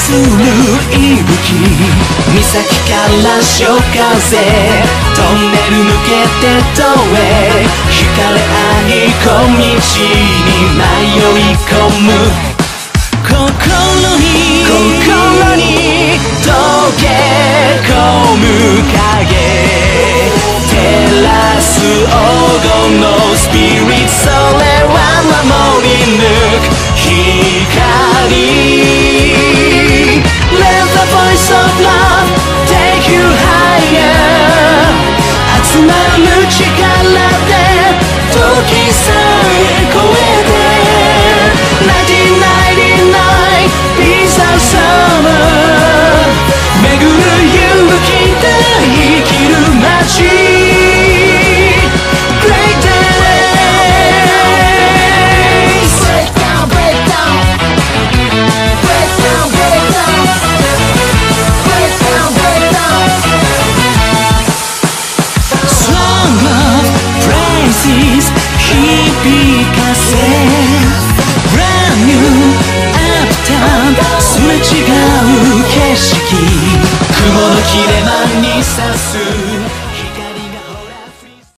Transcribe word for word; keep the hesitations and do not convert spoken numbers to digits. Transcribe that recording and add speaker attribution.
Speaker 1: する息吹岬から潮風トンネル抜けて遠へ惹かれ合い小道に迷い込む心に心に溶け込む影照らす黄金のスピリッツそれは守り抜く光 Let the voice of love take you higher 集まる力で時さえ超えてナインティナインティナイン Peace and Summer 巡る勇気で生きる街響かせ Brand new uptown すれ違う景色雲の切れ間に刺す